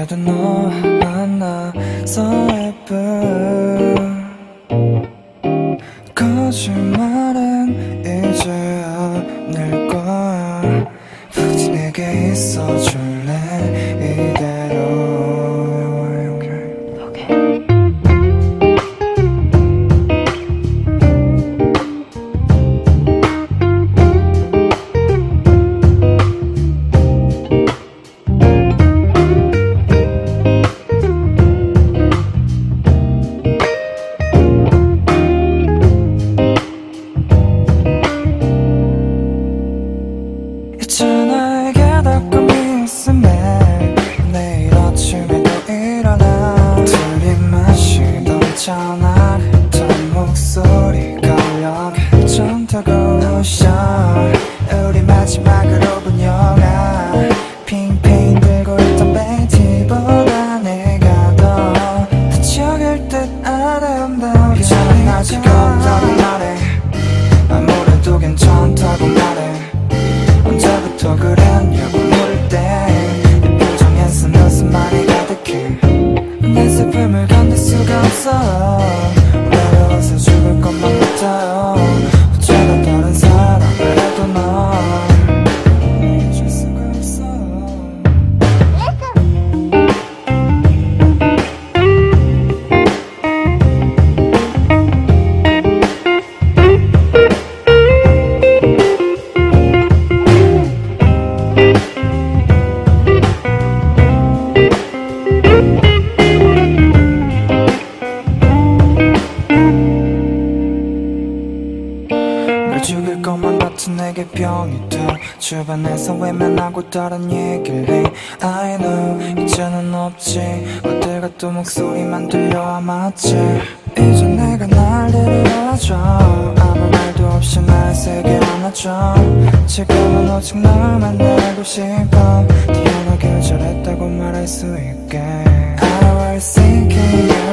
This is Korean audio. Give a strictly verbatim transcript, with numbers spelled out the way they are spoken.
그래도 너 만나서 예쁜 거짓말은 이제 아닐 거야. 부디 내게 있어줄래 이대로. 나에게 덕분이 있으면 내일 아침에도 일어나 들린 마시던 전화 했던 목소리 걸려 괜찮다고 웃어. 우리 마지막으로 본 영화 핑핑 들고 있던 벤티보다 내가 더 적을 듯 아름다워. 괜찮아 아직 없다고 말해. 아무래도 괜찮다고 말해. 언제부터 그랬냐고 물을 때 내 표정에서 무슨 말이 가득해. 내 슬픔을 견딜 수가 없어. 외로워서 죽을 것만 같아요. 어쩌다 다른 사람을 해도 널 잊을 수가 없어. 죽일 것만 같은 내게 병이 돼. 주변에서 외면하고 다른 얘기를 해. I know 이제는 없지. 어딜가 또 목소리만 들려와 맞지. 이제 내가 날 데려와줘. 아무 말도 없이 날 세게 안아줘. 지금은 오직 널 만나고 싶어. 태어나길 잘했다고 말할 수 있게. I was thinking